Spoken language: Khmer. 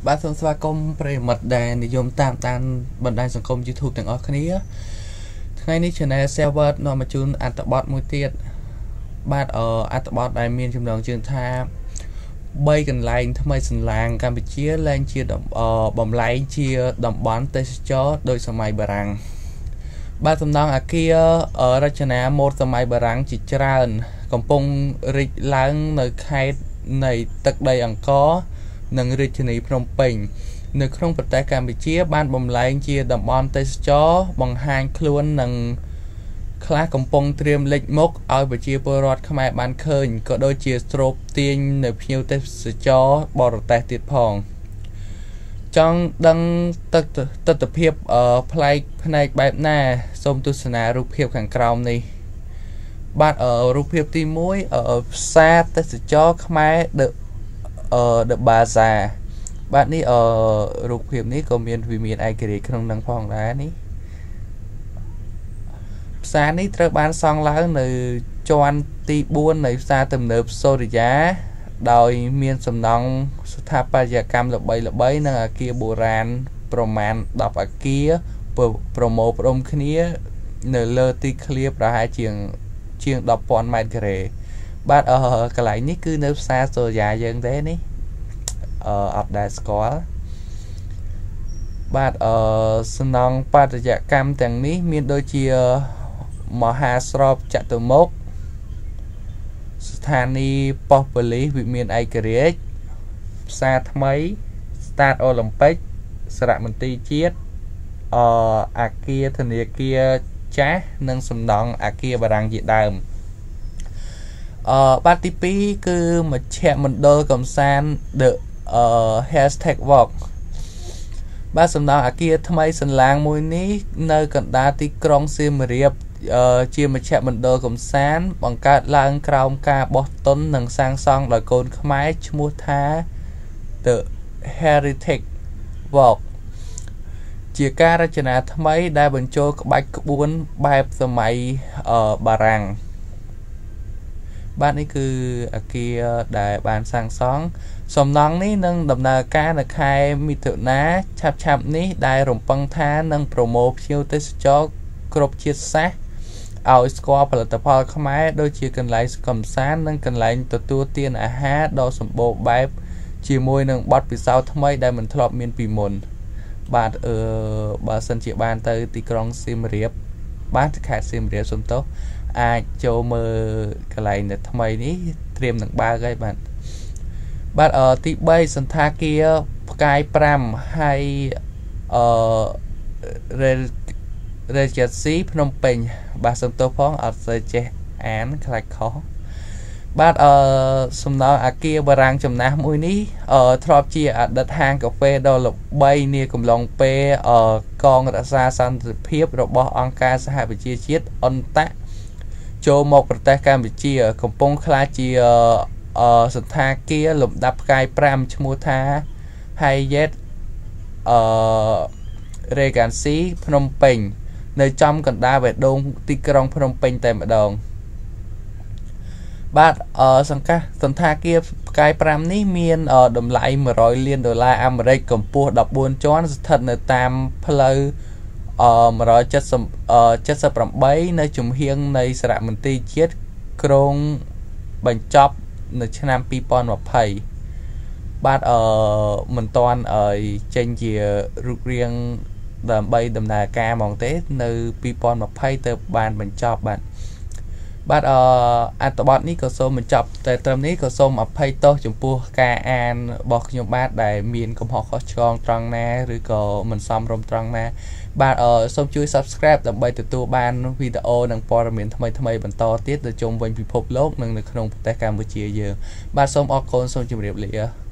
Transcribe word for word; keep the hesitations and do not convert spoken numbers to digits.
បាទសូមស្វាគមន៍ប្រិយមិត្តដែលនិយមតាមតាមបណ្ដាញសង្គម YouTube ទាំងអស់គ្នាថ្ងៃនេះ Channel Server នាំមកជូនអត្ថបទមួយទៀតបាទអអត្ថបទដែលមានចំណងជើងថាបីកន្លែងថ្មីសន្លាងកម្ពុជាឡើងជាបំលែងជាតំបន់ទេសចរដោយសម័យបារាំងបាទសំណង់អគាររចនាម៉ូដសម័យបារាំងជាច្រើនកំពុងរីកឡើងនៅខេត្តនៃទឹកដីអង្គរនិងរាជធានីភ្នំពេញនៅក្នុងប្រទេសកម្ពុជាបានបំលែងជាតំបន់ទេសចរបង្ហាញខ្លួននិងខ្លះកំពុងត្រៀមលេចមុខឲ្យប្រជាពលរដ្ឋខ្មែរបានឃើញក៏ដូចជាស្រូបទាញនៅភ្ញៀវទេសចរបរទេសទៀតផងចង់ដឹងទស្សនភាពប្លែកផ្នែកបែបណាសូមទស្សនារូបភាពខាងក្រោមនេះបាទរូបភាពទីមួយផ្សារទេសចរខ្មែរ The Bazaar បាទនេះរូបភាពនេះក៏មានវិមានឯករាជ្យក្នុងនឹងផងដែរនេះផ្សារនេះត្រូវបានសង់ឡើងនៅជាន់ទីបួននៃផ្សារទំនើបសូរិយាដោយមានសំណង់ស្ថាបត្យកម្មល្បីៗនិងអគារបុរាណប្រមាណដប់អគារប្រមូលផ្ដុំគ្នានៅលើទីធ្លាប្រហែលជាងជាង ដប់ពាន់ ម៉ែត្រការ៉េបាទអឺកន្លែងនេះគឺនៅផ្សារសូរិយាយើងទេនេះអឺអត់ដែលស្គាល់បាទអឺសំណង់បត្យកម្មទាំងនេះមានដូចជាមហាស្រពចតុមុខស្ថានីយ៍ប៉ុស្តិ៍ប៉ូលីសវិមានឯករាជ្យផ្សារថ្មីស្តាតអូឡ িম্প ិកសារមន្ទីរជាតិអអគារធនាគារចាស់និងសំណង់អគារបារាំងជាដើមអឺបាទទីពីរគឺមជ្ឈមណ្ឌលកំសាន្ត The Hashtag Walk បាទសំណង់អគារថ្មីសន្លាងមួយនេះនៅកណ្ដាលទីក្រុងសៀមរាបជាមជ្ឈមណ្ឌលកំសាន្តបង្កើតឡើងក្រោមការបោះទុននិងសាងសង់ដោយកូនខ្មែរឈ្មោះថា The Heritage Walk ជាការរចនាថ្មីដែលបញ្ចូលក្បាច់ក្បួនបែបសម័យបារាំងបាទនេះគឺអគារដែលបានសាងសង់សំណង់នេះនឹងដំណើរការនៅខែមិថុនាឆាប់ឆាប់នេះដែលរំពឹងថានឹងប្រមូលភ្ញៀវទេសចរគ្រប់ជាតិសាសន៍ឲ្យស្គាល់ផលិតផលខ្មែរដូចជាកន្លែងកំសាន្តនិងកន្លែងទទួលទានអាហារដ៏សម្បូរបែបជាមួយនឹងបទពិសោធន៍ថ្មីដែលមិនធ្លាប់មានពីមុនបាទអឺបើសិនជាបានទៅទីក្រុងសៀមរាបបាទខេត្តសៀមរាបសុំទោសអាចចូលមើលកន្លែងនៅថ្មីនេះត្រៀមនឹងបើកហើយបាទបាទអឺទីបីសន្តាគារផ្កាយប្រាំហើយអឺរេជស៊ីភ្នំពេញបាទសុំទោសផងអត់សូវចេះអានខ្លាចខុសបាទអឺសំណង់អគារបារាំងចំណាស់មួយនេះអឺធ្លាប់ជាអតីតហាងកាហ្វេដ៏ល្បីនាកំឡុងពេលអឺកងរក្សាសន្តិភាពរបស់អង្គការសហប្រជាជាតិអន្តៈចូលមកប្រទេសកម្ពុជាកំពុងក្លាយជាអឺសន្តាគារលំដាប់ផ្កាយប្រាំឈ្មោះថា Hyatt អឺ Regency ភ្នំពេញនៅចំកណ្ដាលបេះដូងទីក្រុងភ្នំពេញតែម្ដងបាទអឺសង្កាសសន្តាគារផ្កាយប្រាំនេះមានតម្លៃមួយរយលានដុល្លារអាមេរិកកម្ពស់ដប់បួនជាន់ស្ថិតនៅតាមផ្លូវអឺមួយរយចិតសិបប្រាំបីនៅជំហៀងនៃសារមន្ទីរជាតិក្រុងបញ្ចប់នៅឆ្នាំពីរពាន់ម្ភៃបាទអឺមិនតាន់ឲ្យចេញជារូបរាងដើម្បីដំណើរការហ្មងទេនៅពីរពាន់ម្ភៃទៅបានបញ្ចប់បាទបាទអអត្ថបទនេះក៏សូមបញ្ចប់តែត្រឹមនេះក៏សូមអភ័យទោសចំពោះការអានរបស់ខ្ញុំបាទដែលមានកំហុសខុសឆ្គងត្រង់ណាឬក៏មិនសមរម្យត្រង់ណាបាទអសូមជួយ Subscribe ដើម្បីទទួលបានវីដេអូនិងព័ត៌មានថ្មីៗបន្តទៀតទៅជុំវិញពិភពលោកនិងនៅក្នុងប្រទេសកម្ពុជាយើងបាទសូមអរគុណសូមជម្រាបលា